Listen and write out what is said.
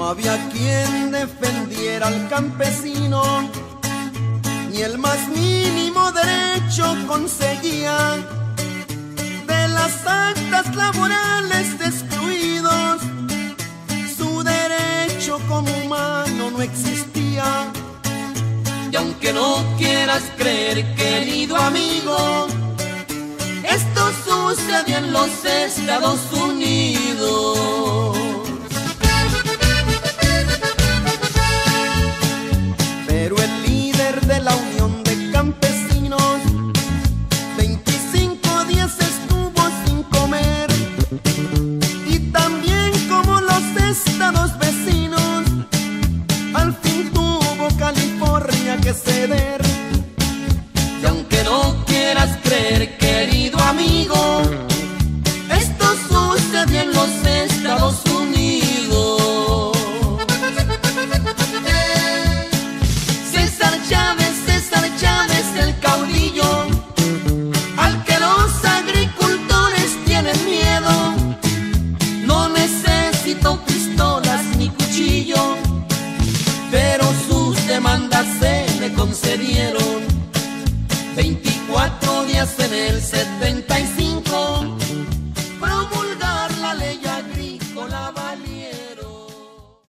No había quien defendiera al campesino, ni el más mínimo derecho conseguía. De las actas laborales de excluidos, su derecho como humano no existía. Y aunque no quieras creer, querido amigo, esto sucedió en los Estados Unidos. Pero el líder de la Unión de Campesinos 25 días estuvo sin comer, y también como los estados vecinos, al fin tuvo California que ceder. Y aunque no quieras creer, querido amigo, esto sucedió en los Estados Unidos. César Chávez, el caudillo, al que los agricultores tienen miedo, no necesitó pistolas ni cuchillo, pero sus demandas se le concedieron. 24 días en el 75